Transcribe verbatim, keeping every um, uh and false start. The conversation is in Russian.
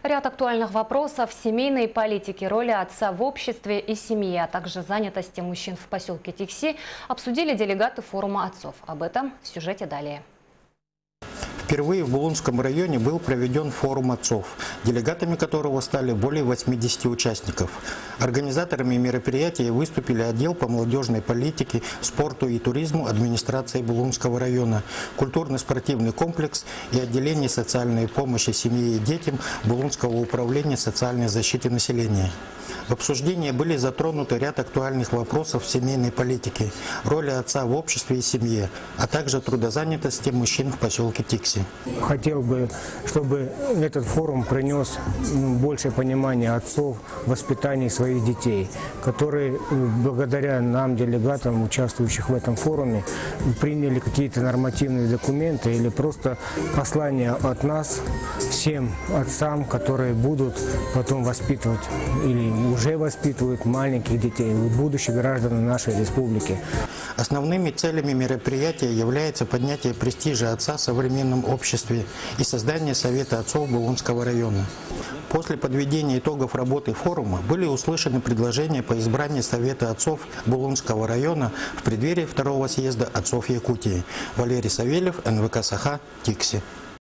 Ряд актуальных вопросов семейной политики, роли отца в обществе и семье, а также занятости мужчин в поселке Тикси обсудили делегаты форума отцов. Об этом в сюжете далее. Впервые в Булунском районе был проведен форум отцов, делегатами которого стали более восьмидесяти участников. Организаторами мероприятия выступили отдел по молодежной политике, спорту и туризму администрации Булунского района, культурно-спортивный комплекс и отделение социальной помощи семье и детям Булунского управления социальной защиты населения. В обсуждении были затронуты ряд актуальных вопросов семейной политики, роли отца в обществе и семье, а также трудозанятости мужчин в поселке Тикси. Хотел бы, чтобы этот форум принес больше понимания отцов в воспитании своих детей, которые благодаря нам, делегатам, участвующих в этом форуме, приняли какие-то нормативные документы или просто послания от нас всем отцам, которые будут потом воспитывать или уже воспитывают маленьких детей, будущих граждан нашей республики. Основными целями мероприятия является поднятие престижа отца в современном обществе и создание Совета отцов Булунского района. После подведения итогов работы форума были услышаны предложения по избранию Совета отцов Булунского района в преддверии второго съезда отцов Якутии. Валерий Савельев, эн вэ ка «Саха», Тикси.